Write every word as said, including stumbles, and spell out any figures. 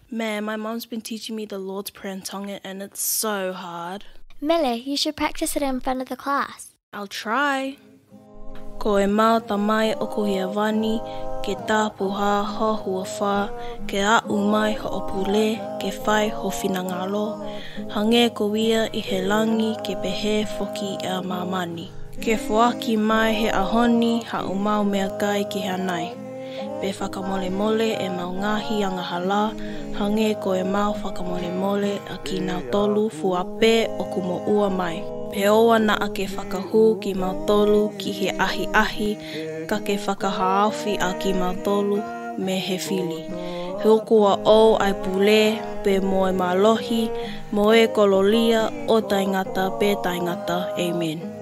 Man, my mom's been teaching me the Lord's Prayer in Tongan and it's so hard. Mele, you should practice it in front of the class. I'll try. Ko e mau tamai o ko hia wani, ke tāpuha ho hua wha, ke a umai ho opule, ke whai ho whinangalo, hange ko ia i he langi ke pehe foki e a mamani. Ke whaaki mai he ahoni ha umau mea kai ki hanai. Pe whakamole mole e mau ngahi anga hala, hange ko e mau whakamole mole a ki nau tolu fuape o kumo ua mai. Pe oa na a ke whakahu ki mau tolu ki he ahi ahi, ka ke whakahaafi a ki mau tolu me he whili. He okua o ai pule pe moe malohi, moe kololia o taingata pe taingata. Amen.